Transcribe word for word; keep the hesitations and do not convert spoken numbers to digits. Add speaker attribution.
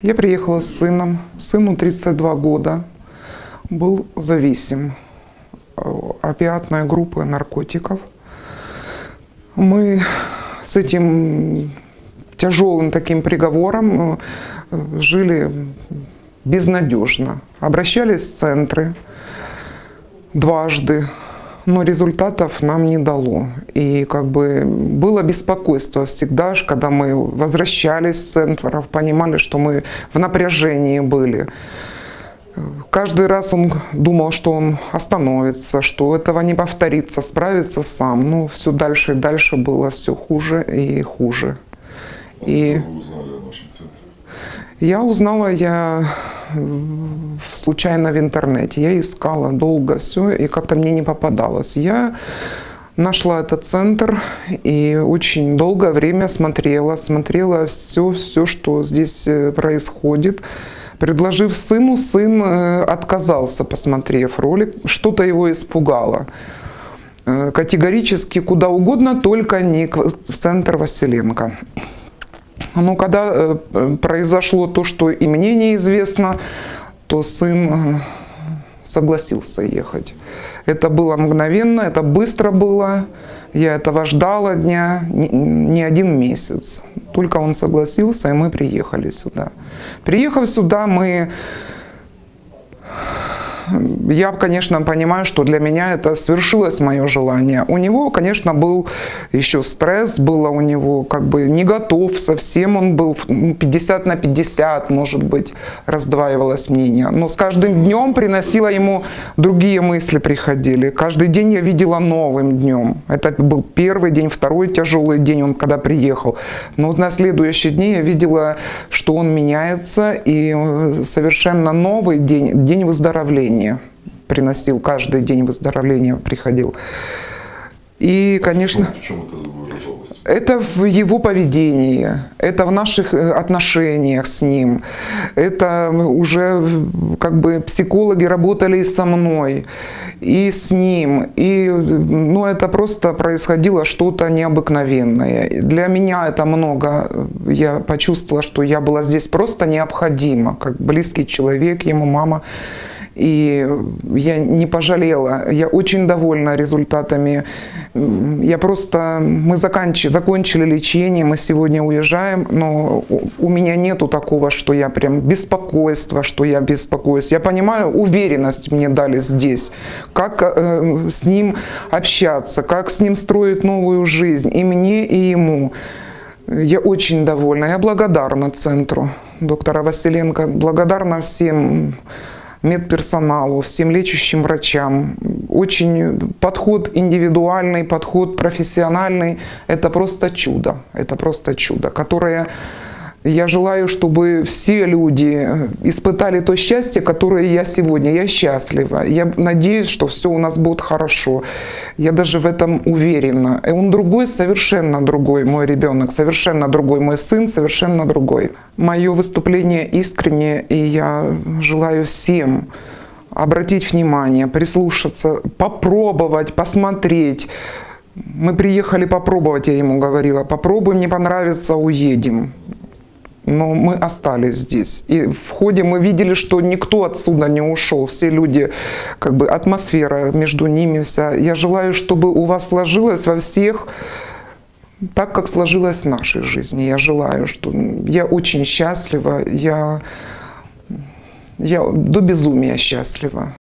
Speaker 1: Я приехала с сыном. Сыну тридцать два года. Был зависим. Опиатная группа наркотиков. Мы с этим тяжелым таким приговором жили безнадежно. Обращались в центры дважды, но результатов нам не дало. И как бы было беспокойство всегда, когда мы возвращались с центров, понимали, что мы в напряжении были. Каждый раз он думал, что он остановится, что этого не повторится, справится сам. Но все дальше и дальше было все хуже и хуже.
Speaker 2: А и вы узнали о нашем центре?
Speaker 1: Я узнала я случайно в интернете. Я искала долго все, и как-то мне не попадалось. Я нашла этот центр и очень долгое время смотрела, смотрела все, все, что здесь происходит. Предложив сыну, сын отказался, посмотрев ролик. Что-то его испугало. Категорически куда угодно, только не в центр Василенко. Но когда произошло то, что и мне неизвестно, то сын согласился ехать. Это было мгновенно, это быстро было. Я этого ждала дня, не один месяц. Только он согласился, и мы приехали сюда. Приехав сюда, мы... Я, конечно, понимаю, что для меня это свершилось мое желание. У него, конечно, был еще стресс, было у него как бы не готов совсем, он был пятьдесят на пятьдесят, может быть, раздваивалось мнение. Но с каждым днем приносило ему другие мысли приходили. Каждый день я видела новым днем. Это был первый день, второй тяжелый день, он когда приехал. Но на следующие дни я видела, что он меняется, и совершенно новый день, день выздоровления. Приносил, каждый день выздоровления приходил. И, конечно,
Speaker 2: в чем это выражалось?
Speaker 1: Это в его поведении, это в наших отношениях с ним. Это уже как бы психологи работали со мной, и с ним. И ну, это просто происходило что-то необыкновенное. Для меня это много. Я почувствовала, что я была здесь просто необходима, как близкий человек, ему мама. И я не пожалела, я очень довольна результатами. Я просто, мы закончили, закончили лечение, мы сегодня уезжаем, но у меня нету такого, что я прям беспокойство, что я беспокоюсь. Я понимаю, уверенность мне дали здесь, как э, с ним общаться, как с ним строить новую жизнь, и мне, и ему. Я очень довольна, я благодарна центру доктора Василенко, благодарна всем медперсоналу, всем лечащим врачам. Очень подход индивидуальный, подход профессиональный. Это просто чудо. Это просто чудо, которое я желаю, чтобы все люди испытали то счастье, которое я сегодня. Я счастлива. Я надеюсь, что все у нас будет хорошо. Я даже в этом уверена. И он другой, совершенно другой мой ребенок, совершенно другой мой сын, совершенно другой. Мое выступление искреннее, и я желаю всем обратить внимание, прислушаться, попробовать, посмотреть. Мы приехали попробовать, я ему говорила. Попробуем, не понравится, уедем. Но мы остались здесь. И в ходе мы видели, что никто отсюда не ушел. Все люди, как бы атмосфера между ними вся. Я желаю, чтобы у вас сложилось во всех так, как сложилось в нашей жизни. Я желаю, что я очень счастлива. Я, я до безумия счастлива.